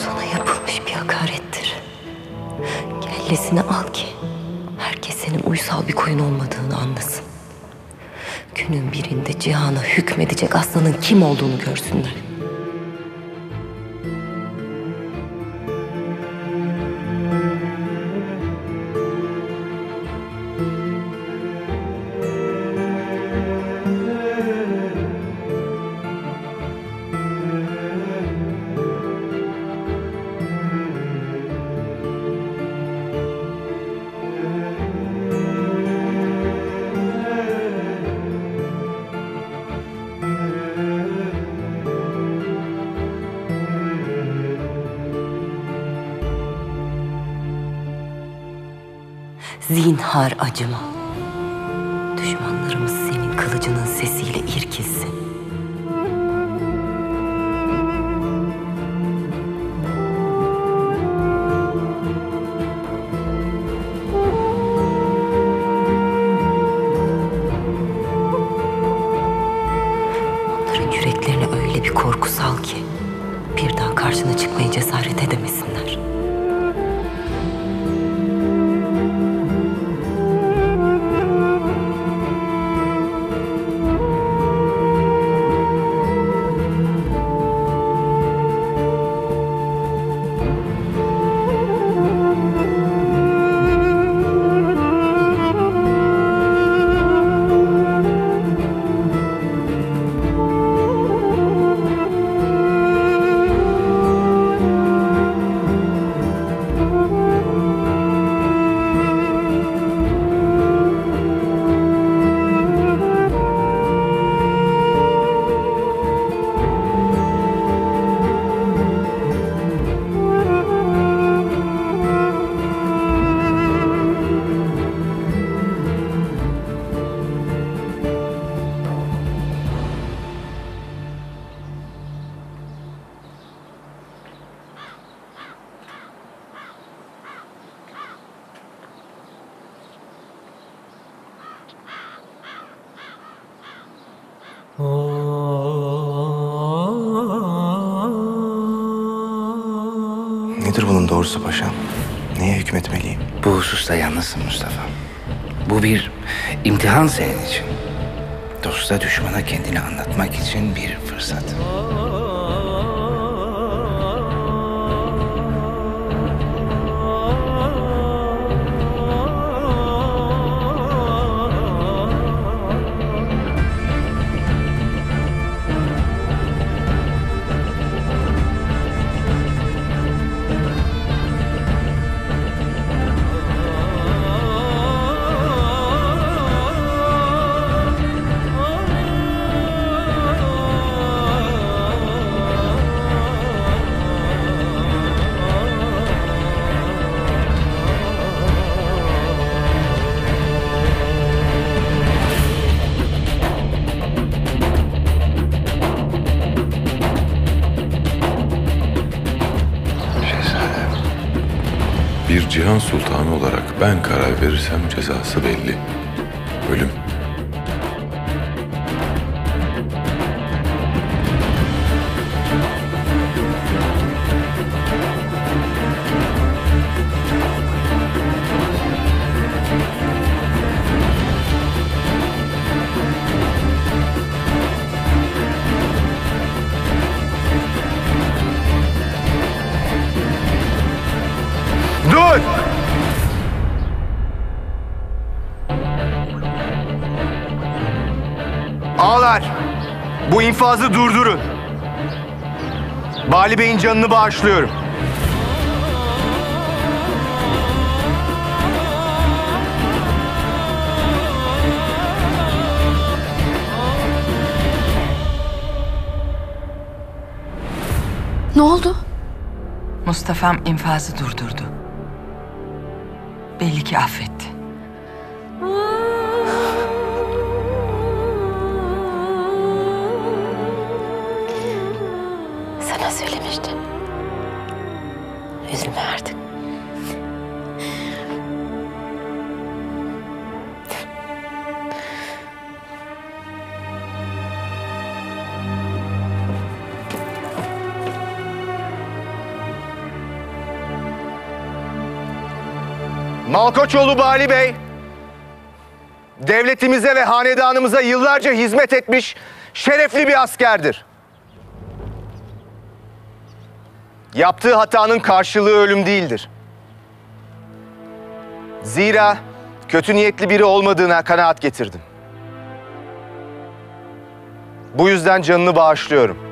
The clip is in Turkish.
Sana yapılmış bir hakarettir. Kellesini al ki herkes senin uysal bir koyun olmadığını anlasın. Günün birinde cihana hükmedecek aslanın kim olduğunu görsünler. Zinhar acıma. Düşmanlarımız senin kılıcının sesiyle irkilsin. Onların yüreklerine öyle bir korku sal ki bir daha karşına çıkmaya cesaret edemesinler. Nedir bunun doğrusu paşam? Neye hükmetmeliyim? Bu hususta yalnızsın Mustafa. Bu bir imtihan senin için. Dosta düşmana kendini anlatmak için bir fırsat. Bir cihan sultanı olarak ben karar verirsem cezası belli. Ölüm. Dur! Ağalar, bu infazı durdurun. Bali Bey'in canını bağışlıyorum. Ne oldu? Mustafa'm infazı durdurdu. Belli ki affetti. Sana söylemiştim. Üzülme artık. Malkoçoğlu Bali Bey, devletimize ve hanedanımıza yıllarca hizmet etmiş şerefli bir askerdir. Yaptığı hatanın karşılığı ölüm değildir. Zira kötü niyetli biri olmadığına kanaat getirdim. Bu yüzden canını bağışlıyorum.